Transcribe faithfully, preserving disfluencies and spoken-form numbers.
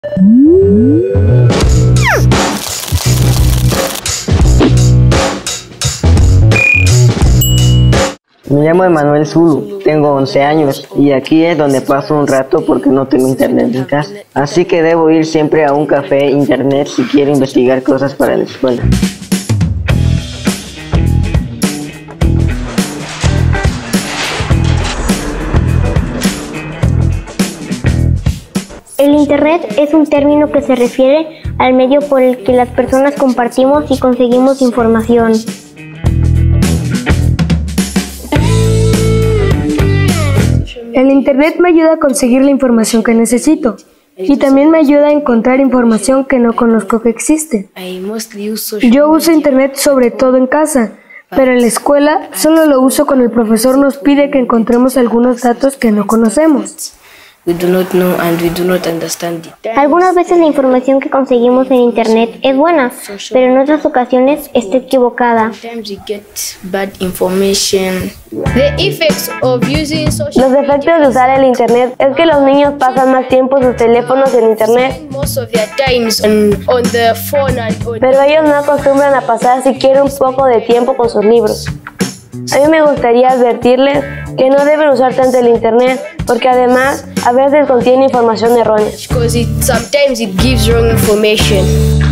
Me llamo Emanuel Zulu, tengo once años y aquí es donde paso un rato porque no tengo internet en casa. Así que debo ir siempre a un café internet si quiero investigar cosas para la escuela. El Internet es un término que se refiere al medio por el que las personas compartimos y conseguimos información. El Internet me ayuda a conseguir la información que necesito y también me ayuda a encontrar información que no conozco que existe. Yo uso Internet sobre todo en casa, pero en la escuela solo lo uso cuando el profesor nos pide que encontremos algunos datos que no conocemos. We do not know and we do not understand it. Algunas veces la información que conseguimos en Internet es buena, pero en otras ocasiones está equivocada. Sometimes we get bad information. The effects of using social Los efectos de usar el Internet es que los niños pasan más tiempo en sus teléfonos en Internet, most of their times on, on the phone and on pero ellos no acostumbran a pasar siquiera un poco de tiempo con sus libros. A mí me gustaría advertirles que no deben usar tanto el Internet, porque además a veces contiene información errónea. because it sometimes it gives wrong information.